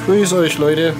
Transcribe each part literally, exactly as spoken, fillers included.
Grüß euch, Leute.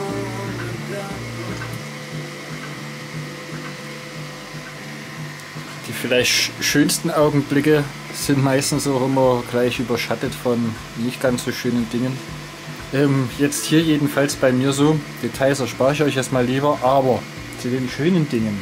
Die vielleicht schönsten Augenblicke sind meistens auch immer gleich überschattet von nicht ganz so schönen Dingen. Ähm, jetzt hier jedenfalls bei mir so. Details erspare ich euch erstmal lieber, aber zu den schönen Dingen.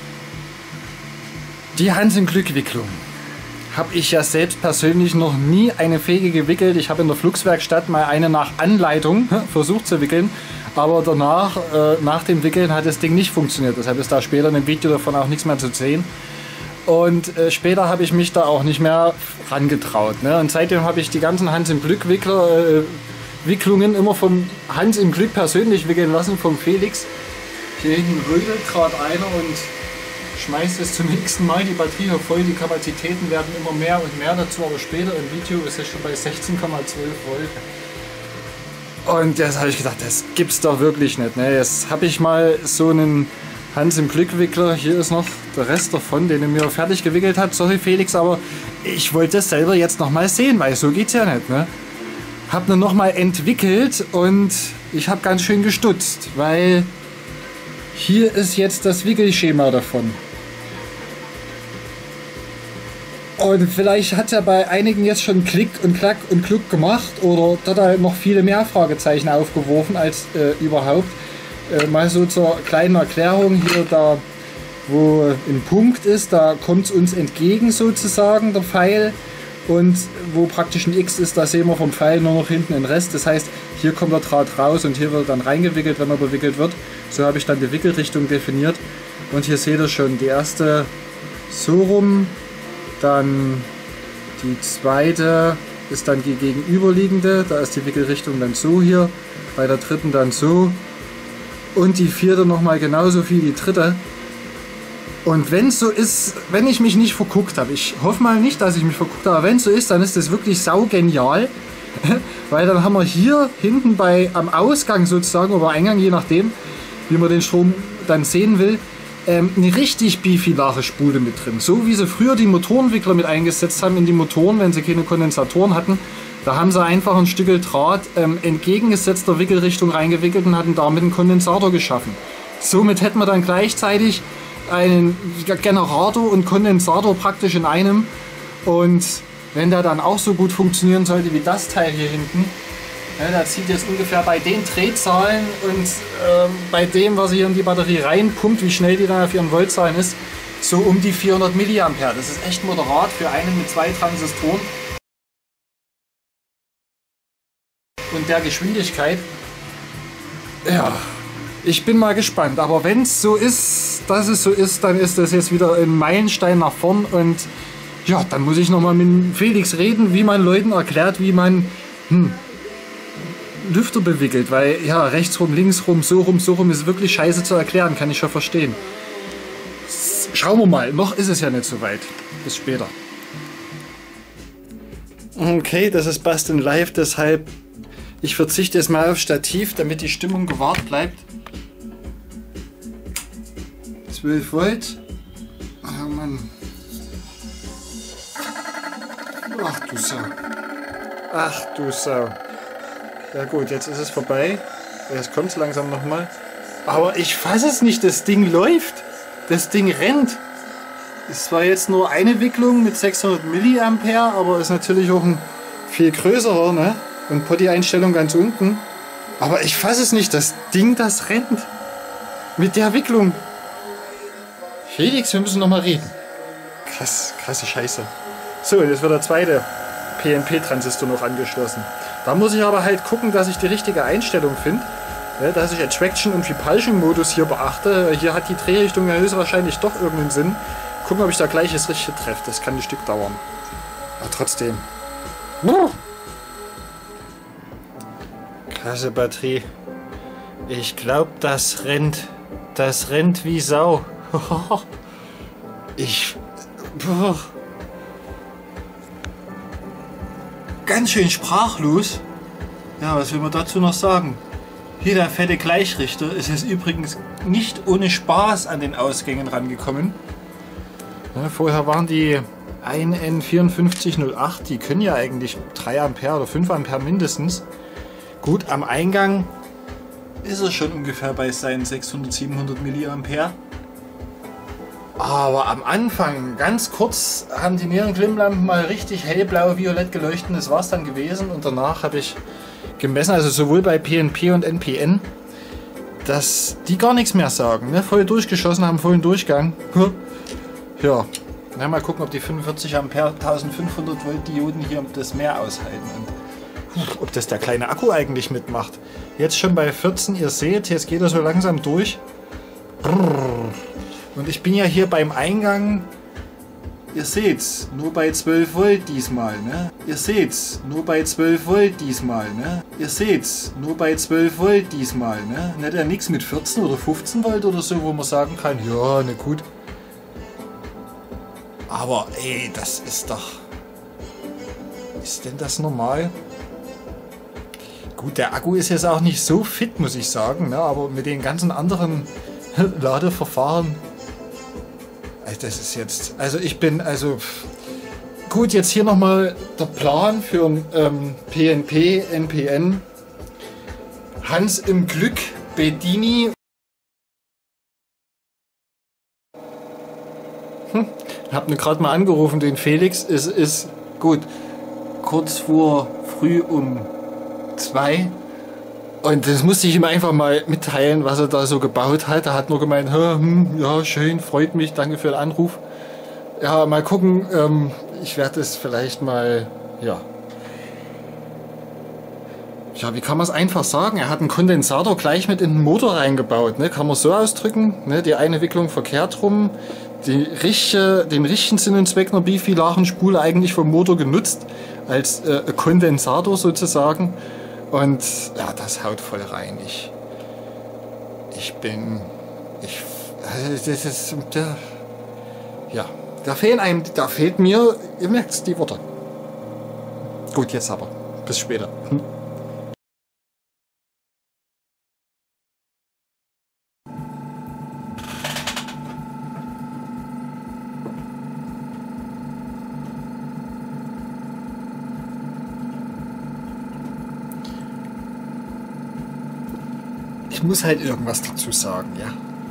Die Hans im Glück Wicklung habe ich ja selbst persönlich noch nie eine Fähige gewickelt. Ich habe in der Flugswerkstatt mal eine nach Anleitung versucht zu wickeln, aber danach, äh, nach dem Wickeln hat das Ding nicht funktioniert. Deshalb ist da später in dem Video davon auch nichts mehr zu sehen. Und äh, später habe ich mich da auch nicht mehr rangetraut. Ne? Und seitdem habe ich die ganzen Hans im Glück Wickler, äh, Wicklungen immer vom Hans im Glück persönlich wickeln lassen, vom Felix. Hier hinten rödelt gerade einer und schmeißt es zum nächsten Mal die Batterie voll. Die Kapazitäten werden immer mehr und mehr dazu, aber später im Video ist es schon bei sechzehn Komma zwölf Volt. Und jetzt habe ich gedacht, das gibt's doch wirklich nicht. Ne? Jetzt habe ich mal so einen Hans im Glück Wickler. Hier ist noch der Rest davon, den er mir fertig gewickelt hat. Sorry Felix, aber ich wollte das selber jetzt noch mal sehen, weil so geht's ja nicht. Ne? Hab ihn noch mal entwickelt und ich habe ganz schön gestutzt, weil hier ist jetzt das Wickelschema davon. Und vielleicht hat er bei einigen jetzt schon Klick und Klack und Kluck gemacht oder hat er noch viele mehr Fragezeichen aufgeworfen als äh, überhaupt. Äh, mal so zur kleinen Erklärung hier, da wo ein Punkt ist, da kommt es uns entgegen sozusagen, der Pfeil. Und wo praktisch ein X ist, da sehen wir vom Pfeil nur noch hinten den Rest. Das heißt, hier kommt der Draht raus und hier wird dann reingewickelt, wenn er bewickelt wird. So habe ich dann die Wickelrichtung definiert. Und hier seht ihr schon die erste so rum. Dann die zweite ist dann die gegenüberliegende. Da ist die Wickelrichtung dann so hier. Bei der dritten dann so. Und die vierte nochmal genauso wie die dritte. Und wenn es so ist, wenn ich mich nicht verguckt habe, ich hoffe mal nicht, dass ich mich verguckt habe, aber wenn es so ist, dann ist das wirklich saugenial. Weil dann haben wir hier hinten bei am Ausgang sozusagen oder Eingang, je nachdem, wie man den Strom dann sehen will, ähm, eine richtig bifilare Spule mit drin. So wie sie früher die Motorenwickler mit eingesetzt haben in die Motoren, wenn sie keine Kondensatoren hatten. Da haben sie einfach ein Stück Draht ähm, entgegengesetzter Wickelrichtung reingewickelt und hatten damit einen Kondensator geschaffen. Somit hätten wir dann gleichzeitig einen Generator und Kondensator praktisch in einem. Und wenn der dann auch so gut funktionieren sollte wie das Teil hier hinten, ja, da zieht jetzt ungefähr bei den Drehzahlen und ähm, bei dem, was hier in die Batterie reinpumpt, wie schnell die dann auf ihren Voltzahlen ist, so um die vierhundert Milliampere. Das ist echt moderat für einen mit zwei Transistoren. Und der Geschwindigkeit. Ja, ich bin mal gespannt. Aber wenn es so ist, dass es so ist, dann ist das jetzt wieder ein Meilenstein nach vorn. Und ja, dann muss ich nochmal mit Felix reden, wie man Leuten erklärt, wie man hm, Lüfter bewickelt. Weil ja, rechts rum, links rum, so rum, so rum ist wirklich scheiße zu erklären, kann ich schon verstehen. Schauen wir mal, noch ist es ja nicht so weit. Bis später. Okay, das ist Basteln live, deshalb ich verzichte jetzt mal auf Stativ, damit die Stimmung gewahrt bleibt. zwölf Volt. Oh Mann. Ach du Sau. Ach du Sau. Ja gut, jetzt ist es vorbei. Jetzt kommt es langsam nochmal. Aber ich fasse es nicht, das Ding läuft. Das Ding rennt. Es war jetzt nur eine Wicklung mit sechshundert Milliampere, aber ist natürlich auch ein viel größerer, ne? Und Potti-Einstellung ganz unten. Aber ich fasse es nicht, das Ding, das rennt. Mit der Wicklung. Felix, wir müssen noch mal reden. Krass, krasse Scheiße. So, jetzt wird der zweite P N P-Transistor noch angeschlossen. Da muss ich aber halt gucken, dass ich die richtige Einstellung finde. Ja, dass ich Attraction und Repulsion-Modus hier beachte. Hier hat die Drehrichtung ja höchstwahrscheinlich doch irgendeinen Sinn. Gucken, ob ich da gleich das Richtige treffe. Das kann ein Stück dauern. Aber trotzdem. Klasse Batterie. Ich glaube, das rennt. Das rennt wie Sau. Ich... Boah. Ganz schön sprachlos. Ja, was will man dazu noch sagen? Hier der fette Gleichrichter ist jetzt übrigens nicht ohne Spaß an den Ausgängen rangekommen. Ja, vorher waren die ein N vierundfünfzig null acht, die können ja eigentlich drei Ampere oder fünf Ampere mindestens. Gut, am Eingang ist er schon ungefähr bei seinen sechshundert, siebenhundert Milliampere. Aber am Anfang, ganz kurz, haben die Nierenklimmlampen mal richtig hellblau, violett geleuchtet. Das war es dann gewesen. Und danach habe ich gemessen, also sowohl bei P N P und N P N, dass die gar nichts mehr sagen. Ne? Voll durchgeschossen, haben vollen Durchgang. Ja, na, mal gucken, ob die fünfundvierzig Ampere eintausendfünfhundert Volt Dioden hier das mehr aushalten. Und ob das der kleine Akku eigentlich mitmacht. Jetzt schon bei vierzehn, ihr seht, jetzt geht er so langsam durch. Und ich bin ja hier beim Eingang, ihr seht's, nur bei zwölf Volt diesmal, ne? Ihr seht's, nur bei zwölf Volt diesmal, ne? Ihr seht's, nur bei zwölf Volt diesmal, ne? Nicht ja nichts mit vierzehn oder fünfzehn Volt oder so, wo man sagen kann, ja, ne gut. Aber ey, das ist doch... Ist denn das normal? Gut, der Akku ist jetzt auch nicht so fit, muss ich sagen, ne? Aber mit den ganzen anderen Ladeverfahren... Das ist jetzt... Also ich bin... also gut, jetzt hier nochmal der Plan für ein ähm, P N P, N P N. Hans im Glück, Bedini. Hm. Hab mir gerade mal angerufen, den Felix. Es ist gut. Kurz vor früh um zwei. Und das musste ich ihm einfach mal mitteilen, was er da so gebaut hat. Er hat nur gemeint, hm, ja, schön, freut mich, danke für den Anruf. Ja, mal gucken, ähm, ich werde es vielleicht mal, ja. Ja, wie kann man es einfach sagen? Er hat einen Kondensator gleich mit in den Motor reingebaut, ne? Kann man so ausdrücken, ne? Die eine Wicklung verkehrt rum, die richtige, den richtigen Sinn und Zweck einer Bifilarenspule eigentlich vom Motor genutzt, als äh, Kondensator sozusagen. Und ja, das haut voll rein. Ich, ich bin, ich, das ist, der, ja, da fehlen einem, da fehlt mir, ihr merkt's, die Worte. Gut, jetzt aber, bis später. Hm. Ich muss halt irgendwas dazu sagen, ja.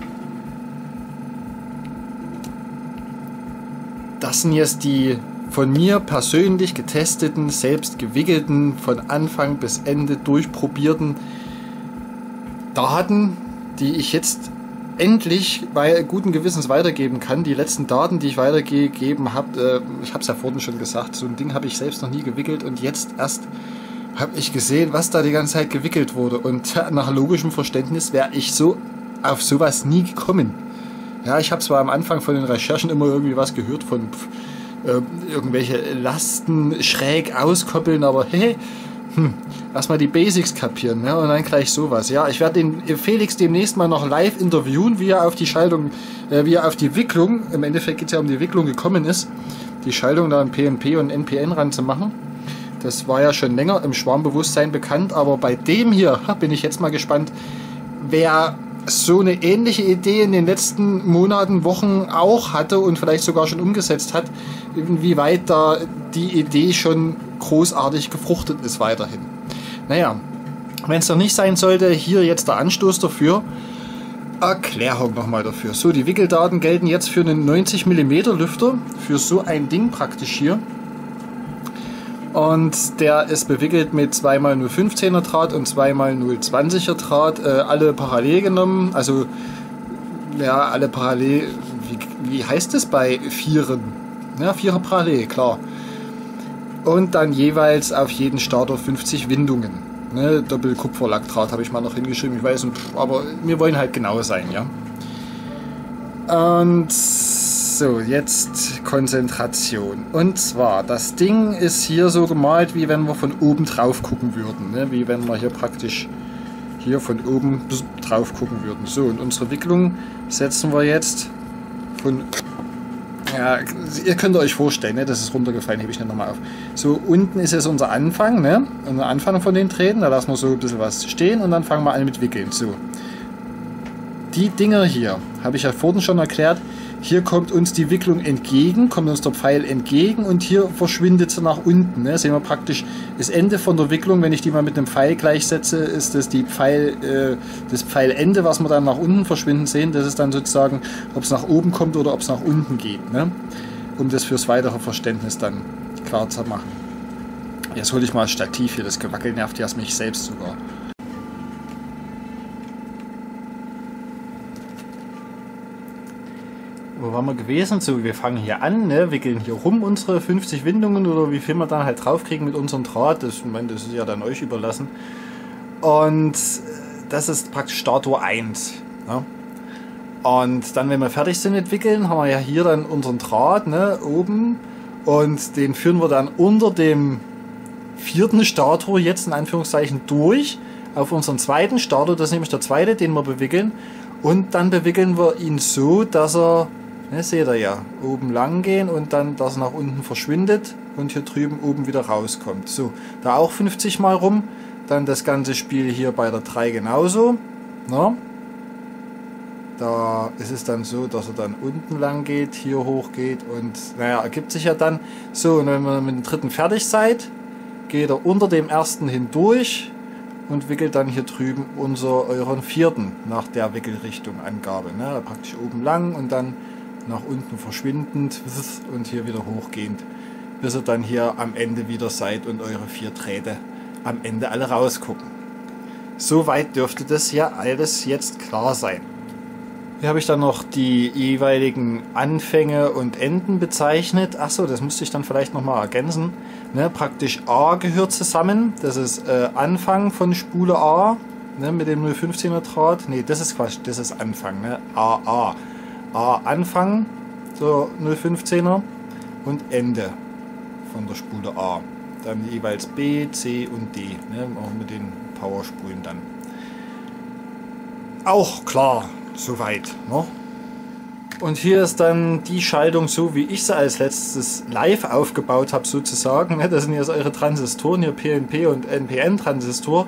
Das sind jetzt die von mir persönlich getesteten, selbst gewickelten, von Anfang bis Ende durchprobierten Daten, die ich jetzt endlich bei guten Gewissens weitergeben kann. Die letzten Daten, die ich weitergegeben habe, äh, ich habe es ja vorhin schon gesagt, so ein Ding habe ich selbst noch nie gewickelt und jetzt erst habe ich gesehen, was da die ganze Zeit gewickelt wurde. Und nach logischem Verständnis wäre ich so auf sowas nie gekommen. Ja, ich habe zwar am Anfang von den Recherchen immer irgendwie was gehört von pf, äh, irgendwelche Lasten schräg auskoppeln, aber hey, hm, erstmal die Basics kapieren, ne? Und dann gleich sowas. Ja, ich werde den Felix demnächst mal noch live interviewen, wie er auf die Schaltung, äh, wie er auf die Wicklung, im Endeffekt geht es ja um die Wicklung gekommen ist, die Schaltung da an P N P und N P N ranzumachen. Das war ja schon länger im Schwarmbewusstsein bekannt, aber bei dem hier bin ich jetzt mal gespannt, wer so eine ähnliche Idee in den letzten Monaten, Wochen auch hatte und vielleicht sogar schon umgesetzt hat, inwieweit da die Idee schon großartig gefruchtet ist weiterhin. Naja, wenn es noch nicht sein sollte, hier jetzt der Anstoß dafür. Erklärung nochmal dafür. So, die Wickeldaten gelten jetzt für einen neunzig Millimeter Lüfter, für so ein Ding praktisch hier. Und der ist bewickelt mit zwei mal null Komma fünfzehner Draht und zwei mal null Komma zwanziger Draht, äh, alle parallel genommen, also ja, alle parallel, wie, wie heißt es bei Vieren? Ja, Vierer parallel, klar. Und dann jeweils auf jeden Starter fünfzig Windungen. Ne, Doppelkupferlackdraht habe ich mal noch hingeschrieben, ich weiß nicht, aber wir wollen halt genau sein, ja. Und so, jetzt Konzentration. Und zwar, das Ding ist hier so gemalt, wie wenn wir von oben drauf gucken würden. Ne? Wie wenn wir hier praktisch hier von oben drauf gucken würden. So, und unsere Wicklung setzen wir jetzt von... Ja, ihr könnt euch vorstellen, ne? Das ist runtergefallen, hebe ich nicht nochmal auf. So, unten ist jetzt unser Anfang, ne? Unser Anfang von den Drähten. Da lassen wir so ein bisschen was stehen und dann fangen wir an mit Wickeln. So. Die Dinger hier, habe ich ja vorhin schon erklärt, hier kommt uns die Wicklung entgegen, kommt uns der Pfeil entgegen und hier verschwindet sie nach unten. Ne? Sehen wir praktisch das Ende von der Wicklung, wenn ich die mal mit einem Pfeil gleichsetze, ist das die Pfeil, äh, das Pfeilende, was wir dann nach unten verschwinden sehen. Das ist dann sozusagen, ob es nach oben kommt oder ob es nach unten geht. Ne? Um das fürs weitere Verständnis dann klar zu machen. Jetzt hole ich mal das Stativ hier, das Gewackel nervt ja mich selbst sogar. Wo waren wir gewesen? So, wir fangen hier an, ne? Wickeln hier rum unsere fünfzig Windungen oder wie viel wir dann halt draufkriegen mit unserem Draht. Das, ich meine, das ist ja dann euch überlassen. Und das ist praktisch Starttor eins. Ne? Und dann, wenn wir fertig sind mit Wickeln, haben wir ja hier dann unseren Draht, ne, oben. Und den führen wir dann unter dem vierten Starttor jetzt in Anführungszeichen durch auf unseren zweiten Starttor. Das ist nämlich der zweite, den wir bewickeln. Und dann bewickeln wir ihn so, dass er, ne, seht ihr ja, oben lang gehen und dann, dass er nach unten verschwindet und hier drüben oben wieder rauskommt. So, da auch fünfzig Mal rum. Dann das ganze Spiel hier bei der drei genauso. Ne? Da ist es dann so, dass er dann unten lang geht, hier hoch geht und naja, ergibt sich ja dann so. Und wenn ihr mit dem dritten fertig seid, geht er unter dem ersten hindurch und wickelt dann hier drüben unser euren vierten nach der Wickelrichtung Angabe. Ne? Praktisch oben lang und dann nach unten verschwindend und hier wieder hochgehend, bis ihr dann hier am Ende wieder seid und eure vier Drähte am Ende alle rausgucken. Soweit dürfte das ja alles jetzt klar sein. Hier habe ich dann noch die jeweiligen Anfänge und Enden bezeichnet. Achso, das müsste ich dann vielleicht nochmal ergänzen. Ne, praktisch A gehört zusammen. Das ist äh, Anfang von Spule A, ne, mit dem null fünfzehner Draht. Ne, das ist Quatsch, das ist Anfang. Ne? A, A. A, Anfang, so null fünfzehner und Ende von der Spule A. Dann jeweils B, C und D. Ne, auch mit den Powerspulen dann. Auch klar. Soweit. Ne? Und hier ist dann die Schaltung so, wie ich sie als letztes live aufgebaut habe sozusagen. Ne? Das sind jetzt eure Transistoren, hier P N P und N P N-Transistor.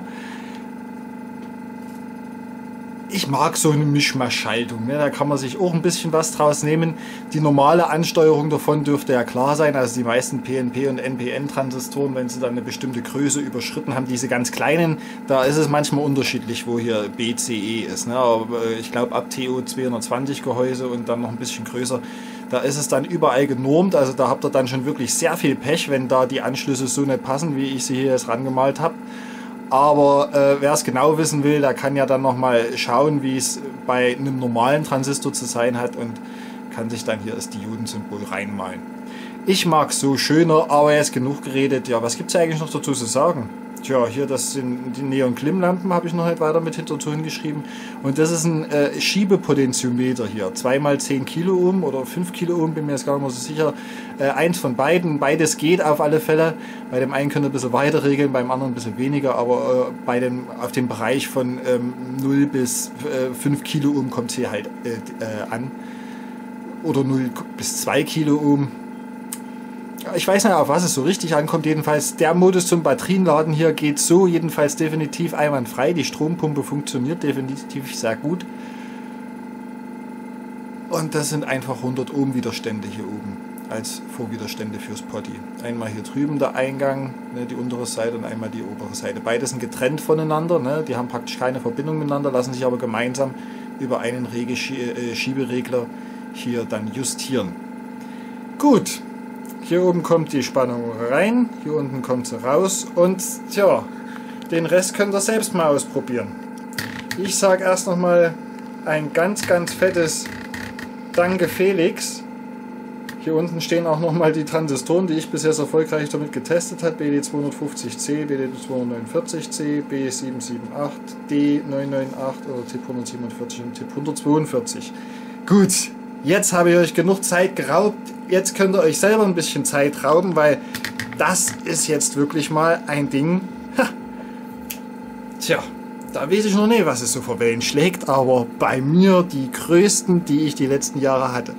Ich mag so eine Mischmasch-Schaltung. Ne? Da kann man sich auch ein bisschen was draus nehmen. Die normale Ansteuerung davon dürfte ja klar sein. Also die meisten P N P und N P N-Transistoren, wenn sie dann eine bestimmte Größe überschritten haben, diese ganz kleinen, da ist es manchmal unterschiedlich, wo hier B C E ist. Ne? Aber ich glaube ab T O zweihundertzwanzig Gehäuse und dann noch ein bisschen größer, da ist es dann überall genormt. Also da habt ihr dann schon wirklich sehr viel Pech, wenn da die Anschlüsse so nicht passen, wie ich sie hier jetzt rangemalt habe. Aber äh, wer es genau wissen will, der kann ja dann nochmal schauen, wie es bei einem normalen Transistor zu sein hat und kann sich dann hier das Diodensymbol reinmalen. Ich mag es so schöner, aber jetzt genug geredet. Ja, was gibt es eigentlich noch dazu zu sagen? Tja, hier, das sind die Neon-Klimmlampen, habe ich noch nicht weiter mit hinterzu hingeschrieben. Und das ist ein äh, Schiebepotentiometer hier. zwei mal zehn Kiloohm oder fünf Kiloohm, bin mir jetzt gar nicht mehr so sicher. Äh, eins von beiden, beides geht auf alle Fälle. Bei dem einen könnt ihr ein bisschen weiter regeln, beim anderen ein bisschen weniger. Aber äh, bei dem, auf dem Bereich von ähm, null bis äh, fünf Kiloohm kommt es hier halt äh, äh, an. Oder null bis zwei Kiloohm. Ich weiß nicht, auf was es so richtig ankommt. Jedenfalls der Modus zum Batterienladen hier geht so jedenfalls definitiv einwandfrei. Die Strompumpe funktioniert definitiv sehr gut. Und das sind einfach hundert Ohm Widerstände hier oben als Vorwiderstände fürs Potti. Einmal hier drüben der Eingang, ne, die untere Seite und einmal die obere Seite. Beide sind getrennt voneinander. Ne, die haben praktisch keine Verbindung miteinander, lassen sich aber gemeinsam über einen Schieberegler hier dann justieren. Gut. Hier oben kommt die Spannung rein, hier unten kommt sie raus und tja, den Rest könnt ihr selbst mal ausprobieren. Ich sage erst nochmal ein ganz, ganz fettes Danke Felix. Hier unten stehen auch nochmal die Transistoren, die ich bisher erfolgreich damit getestet habe. B D zweihundertfünfzig C, B D zweihundertneunundvierzig C, B sieben sieben acht, D neun neun acht oder Tipp hundertsiebenundvierzig und Tipp hundertzweiundvierzig. Gut. Jetzt habe ich euch genug Zeit geraubt, jetzt könnt ihr euch selber ein bisschen Zeit rauben, weil das ist jetzt wirklich mal ein Ding. Ha. Tja, da weiß ich noch nicht, was es so für Wellen schlägt, aber bei mir die größten, die ich die letzten Jahre hatte.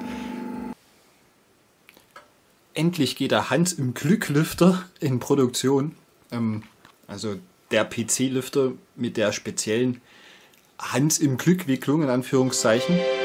Endlich geht der Hans im Glück-Lüfter in Produktion. Ähm, also der P C-Lüfter mit der speziellen Hans im Glück-Wicklung in Anführungszeichen.